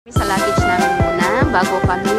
Sa luggage namin muna bago kami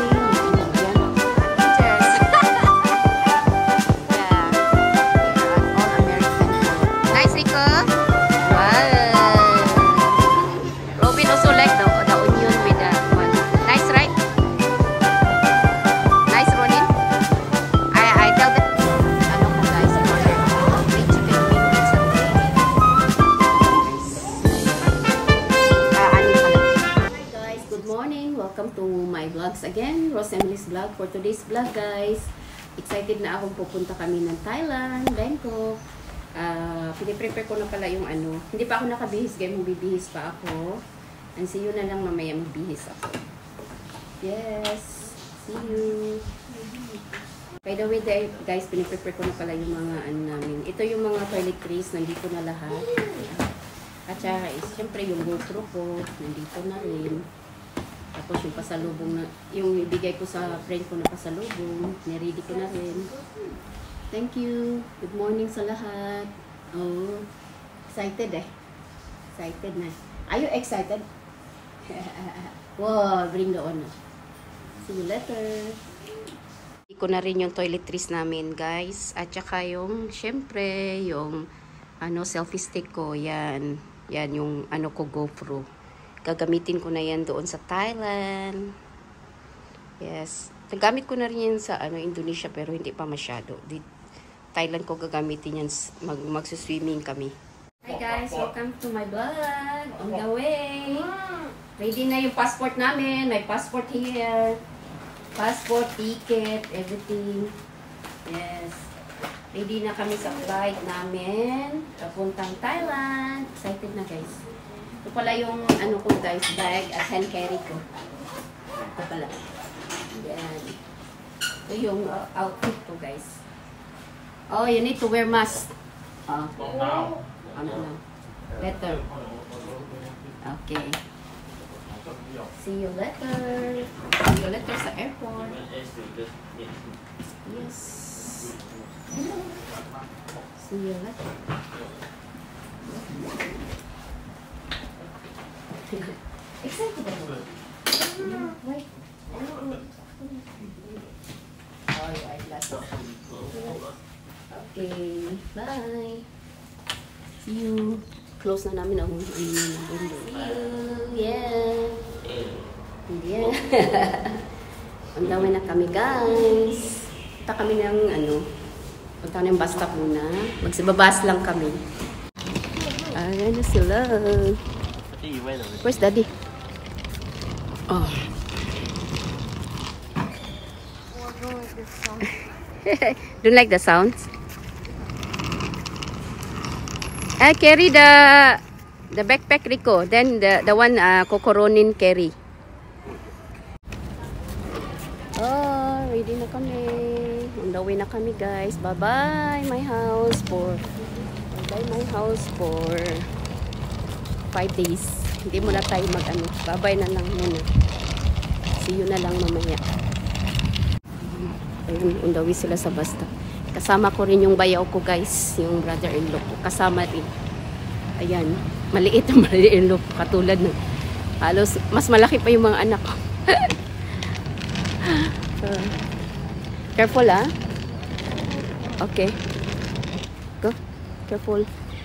again, Rose Emily's vlog. For today's vlog guys, excited na akong pupunta kami ng Thailand, Bangkok. Piniprepare ko na pala yung ano, hindi pa ako nakabihis guys, magbibihis pa ako. And see you na lang mamaya magbihis ako. Yes, see you. By the way guys, piniprepare ko na pala yung mga ano namin. Ito yung mga toiletries, nandito na lahat. At saka siyempre yung GoPro ko, nandito na rin. Tapos yung pasalubong na, yung ibigay ko sa friend ko na pasalubong, niready ko na rin. Thank you. Good morning sa lahat. Oh, excited eh. Excited na. Are you excited? Wow, bring the honor. See you later. Hindi ko na rin yung toiletries namin guys. At saka yung, syempre, yung ano, selfie stick ko. Yan. Yan yung ano ko, GoPro. Gagamitin ko na yan doon sa Thailand. Yes. Nagamit ko na rin yan sa ano, Indonesia pero hindi pa masyado. Thailand ko gagamitin yan. Magsuswimming kami. Hi guys! Welcome to my vlog. On the way. Ready na yung passport namin. May passport here. Passport, ticket, everything. Yes. Ready na kami sa flight namin. Papuntang Thailand. Excited na guys. Ito pala yung ano ko guys, bag at hand carry ko. Ito pala. Yan. Ito yung outfit ko guys. Oh, you need to wear mask. Ano na? Better. Okay. See you later. See you later sa airport. Yes. See you later. Excited ako. Wait. Oh, your eyeglasses. Okay. Bye. See you. Close na namin ang window. See you. Yeah. Yeah. Ang dami na kami guys. Punta kami ng ano. Punta kami ng bus stop muna. Magsibabas lang kami. Ayan na sila. Where's Daddy? Oh. Don't like the sounds? Carry the backpack, Rico. Then the one Kokoronin carry. Oh, ready na kami. On the way na kami, guys. Bye-bye, my house for 5 days. Hindi muna tayo mag-ano. Babay na lang muna. See you na lang mamaya. Ayun, on the way sila sa basta. Kasama ko rin yung bayaw ko guys. Yung brother-in-law ko. Kasama rin. Ayan. Maliit ang brother-in-law ko. Katulad ng halos mas malaki pa yung mga anak ko. Careful ah. Okay. Go. Careful.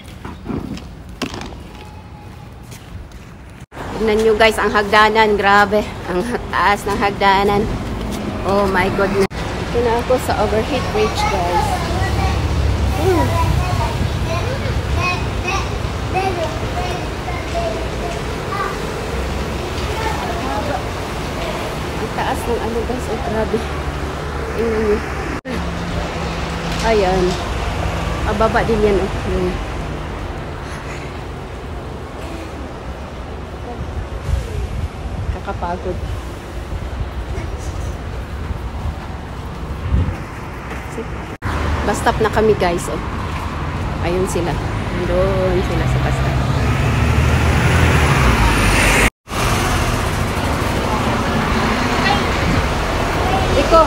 Tignan nyo guys, ang hagdanan. Grabe. Ang taas ng hagdanan. Oh my goodness. Ito na ako sa overhead bridge guys. Ang taas ng ano guys. Oh grabe. Ayan. Ababa din yan. Kakapagod. Bus stop na kami guys. Oh. Ayun sila. Doon sila sa bus stop. Iko.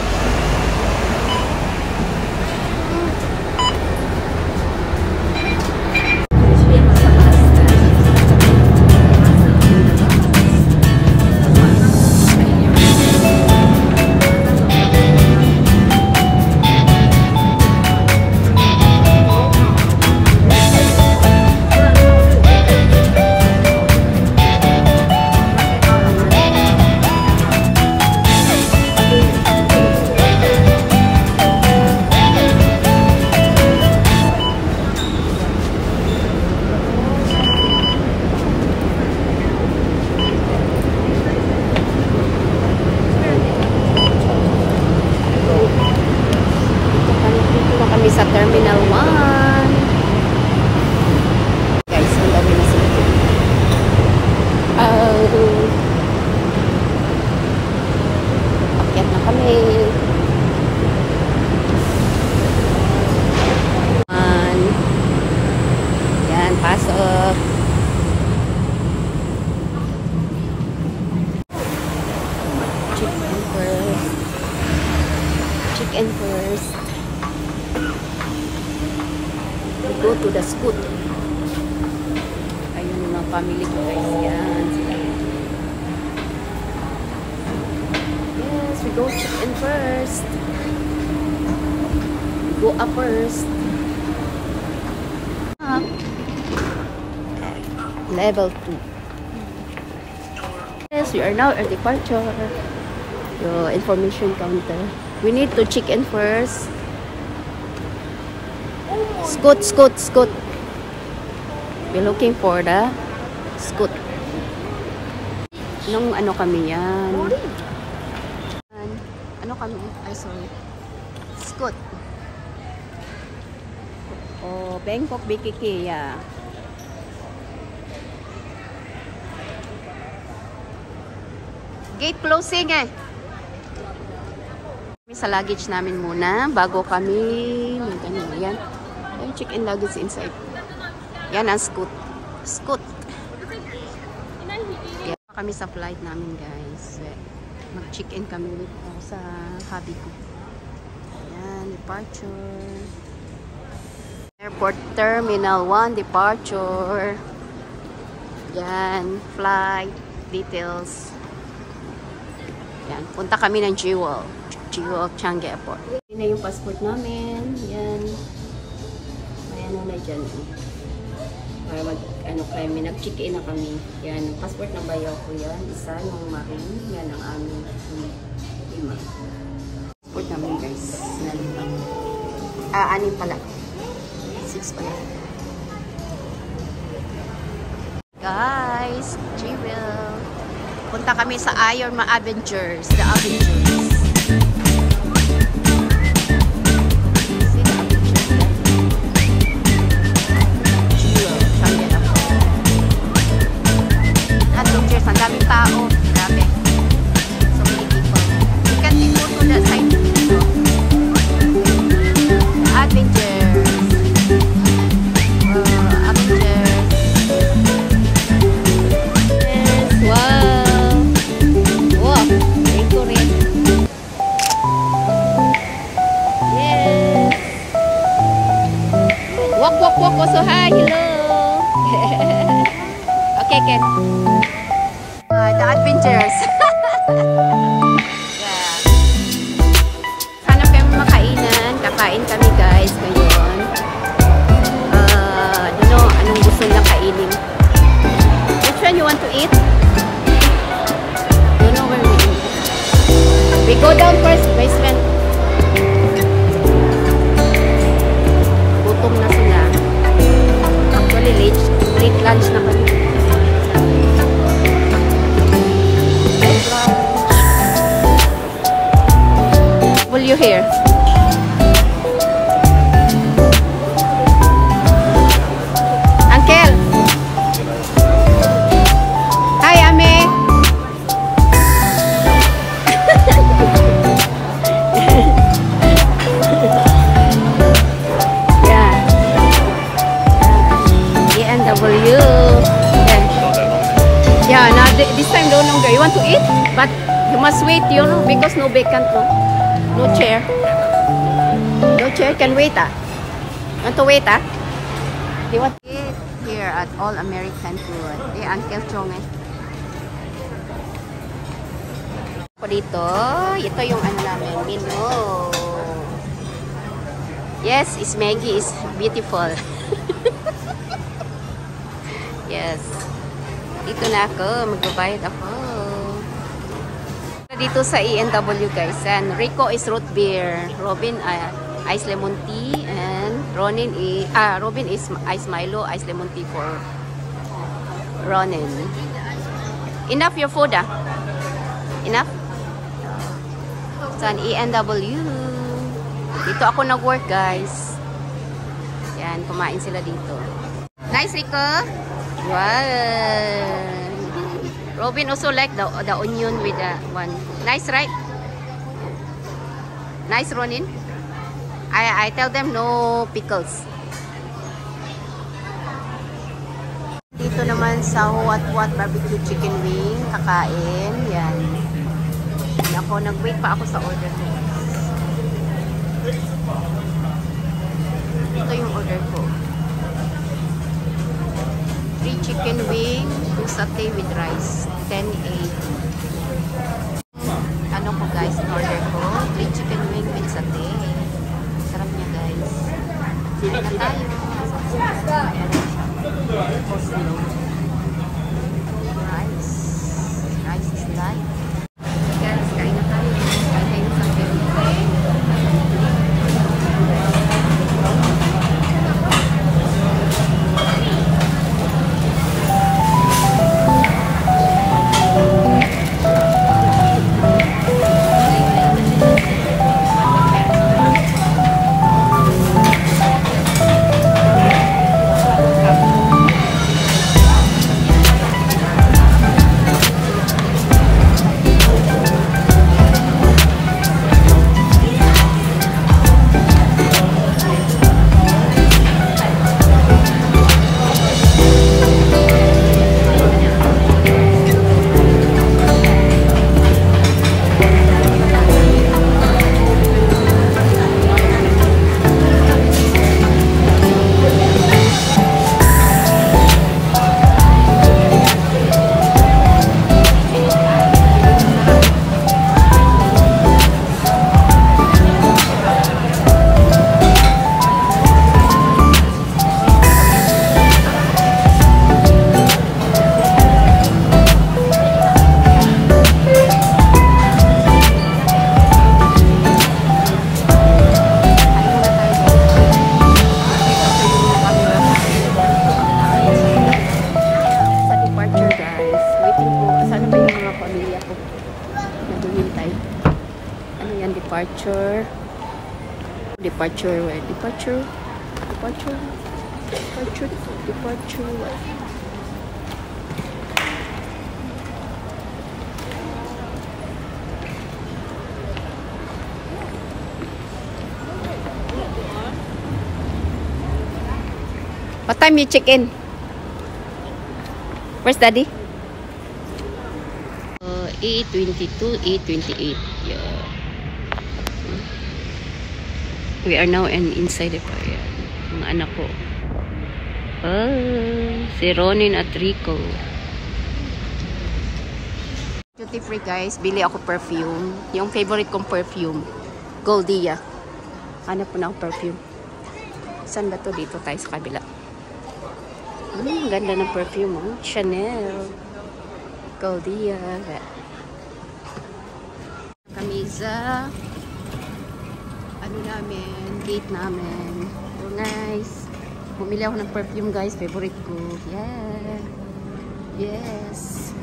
Chicken first. Chicken first. We go to the Scoot. Ayun yung mga family ko guys. Yan. Yes, we go chicken first. We go up first. Up. Level 2. Yes, we are now at departure. The information counter. We need to check in first. Scoot, Scoot, Scoot. We're looking for the Scoot. Nung ano kami yan? Ano kami? Ay, sorry. Scoot. Oh, Bangkok BKK, yeah. Gate closing eh. Sa luggage namin muna bago kami yan. Ay, check-in luggage inside. Yan ang Scoot. Scoot. Yan kami sa flight namin guys. Mag-check-in kami sa hubby ko. Yan, departure. Airport Terminal 1 departure. Yan, flight details. Yan, punta kami ng Jewel Changi Airport. Yan na yung passport namin. Yan. Ayan na dyan. Para kami, nag-check-in na kami. Yan, passport ng bayaw ko yan. Isa, yung marine. Yan ang aming lima. Passport namin guys. Anim pala. 6 pala. Guys, Jewel. Punta kami sa Iron Man Avengers. The Avengers. See the Avengers. Jewel. Changi ako. Avengers. Ang daming tao. Grabe. So many people. You can see go to the side. The Avengers. Avengers. Yes. Wow. Yes. Walk, walk, walk. Also, hi, hello. Okay, Ken. The Adventures. Yeah. Hanap kami makainan. Kakain kami, guys, ngayon. Don't know anong gusto na kainin. Which one you want to eat? Don't know where we eat. We go down first, basement. Gutom na sila. Actually, late lunch na kami. Late lunch. Will you hear? Uncle! Hi, Ame! Yeah, now this time no longer. You want to eat, but you must wait, you know, because no vacant, no chair. No chair, can wait, ah. Want to wait, ah? You want to eat here at All American Food. Uncle Chong, eh. Ako dito, ito yung ano namin, menu. Yes, is Maggie is beautiful. Yes. Dito na ako. Magbabayad ako. Dito sa E&W guys. And Rico is root beer. Robin ice lemon tea. And Robin is ice Milo. Ice lemon tea for Ronin. Enough your food ah? Enough? Sa E&W. Dito ako nag-work guys. Yan. Kumain sila dito. Nice Rico. Wow. Robin also like the onion with the one. Nice, right? Nice, Ronin. I tell them no pickles. Dito naman sa What barbecue chicken wing, kakain. Yan. ako. Nag-wait pa ako sa order ko. Ito yung order ko. 3 chicken wing, 2 satay with rice. 10.80. Ano ko guys, in order ko? 3 chicken wing with satay. Sarap niya guys. Kain na tayo. Rice. Rice is light. Guys, kain na tayo. Kain tayo sa satay. Departure. What time you check in? Where's Daddy? 8:22, 8:28. Yeah. We are now inside the car. Mga anak ko. Si Ronin at Rico. Duty free guys. Bili ako perfume. Yung favorite kong perfume. Goldia. Hanap po na ako perfume. Saan ba to? Dito tayo sa kabila. Ganda ng perfume. Oh. Chanel. Goldia. Kamisa. Ano namin. Gate namin. So nice. Bumili ako ng perfume guys. Favorite ko. Yeah. Yes.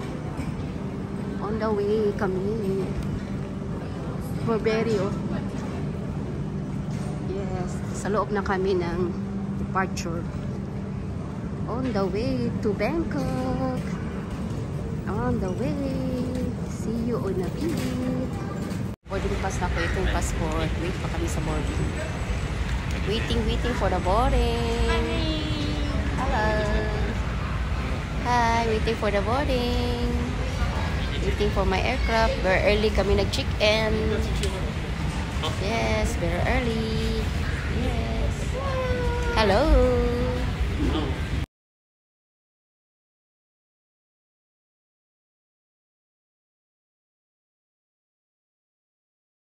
On the way kami. Burberry oh. Yes. Sa loob na kami ng departure. On the way to Bangkok. On the way. See you on the beach. Boarding pass na ko. Ito yung passport. Wait pa kami sa boarding. Waiting for the boarding. Hello. Hi, waiting for the boarding. Waiting for my aircraft. Very early kami nag-check-in. Yes, very early. Yes. Hello.